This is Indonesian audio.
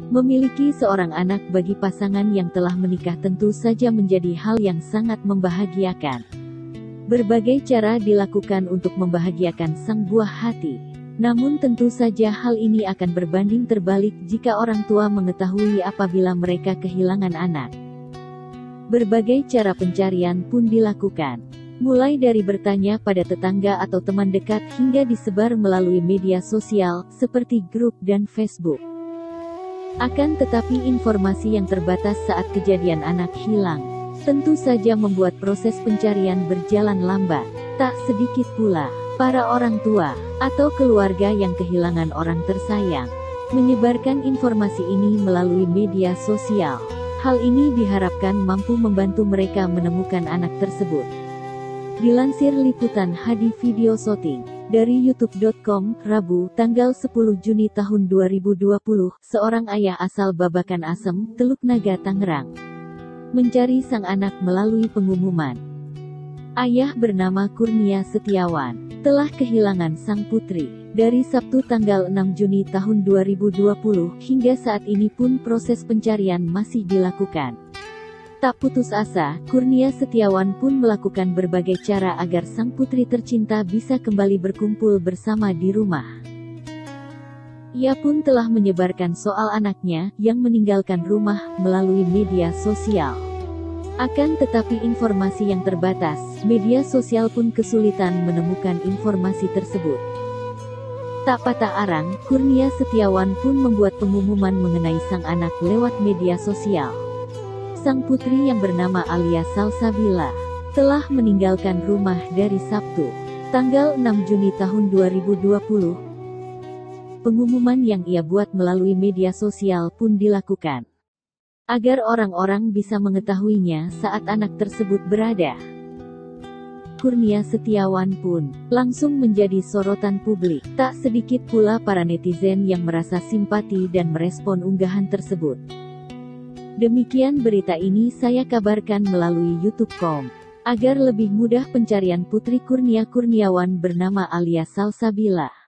Memiliki seorang anak bagi pasangan yang telah menikah tentu saja menjadi hal yang sangat membahagiakan. Berbagai cara dilakukan untuk membahagiakan sang buah hati. Namun tentu saja hal ini akan berbanding terbalik jika orang tua mengetahui apabila mereka kehilangan anak. Berbagai cara pencarian pun dilakukan. Mulai dari bertanya pada tetangga atau teman dekat hingga disebar melalui media sosial, seperti grup dan Facebook. Akan tetapi informasi yang terbatas saat kejadian anak hilang, tentu saja membuat proses pencarian berjalan lambat. Tak sedikit pula, para orang tua, atau keluarga yang kehilangan orang tersayang, menyebarkan informasi ini melalui media sosial. Hal ini diharapkan mampu membantu mereka menemukan anak tersebut. Dilansir liputan Hadi Video Shooting dari youtube.com, Rabu, tanggal 10 Juni tahun 2020, seorang ayah asal Babakan Asem, Teluk Naga, Tangerang, mencari sang anak melalui pengumuman. Ayah bernama Kurnia Setiawan, telah kehilangan sang putri. Dari Sabtu tanggal 6 Juni tahun 2020, hingga saat ini pun proses pencarian masih dilakukan. Tak putus asa, Kurnia Setiawan pun melakukan berbagai cara agar sang putri tercinta bisa kembali berkumpul bersama di rumah. Ia pun telah menyebarkan soal anaknya yang meninggalkan rumah melalui media sosial. Akan tetapi informasi yang terbatas, media sosial pun kesulitan menemukan informasi tersebut. Tak patah arang, Kurnia Setiawan pun membuat pengumuman mengenai sang anak lewat media sosial. Sang putri yang bernama Alia Salsabila telah meninggalkan rumah dari Sabtu, tanggal 6 Juni tahun 2020. Pengumuman yang ia buat melalui media sosial pun dilakukan, agar orang-orang bisa mengetahuinya saat anak tersebut berada. Kurnia Setiawan pun langsung menjadi sorotan publik. Tak sedikit pula para netizen yang merasa simpati dan merespon unggahan tersebut. Demikian berita ini saya kabarkan melalui youtube.com. Agar lebih mudah pencarian putri Kurnia Kurniawan bernama Alia Salsabila.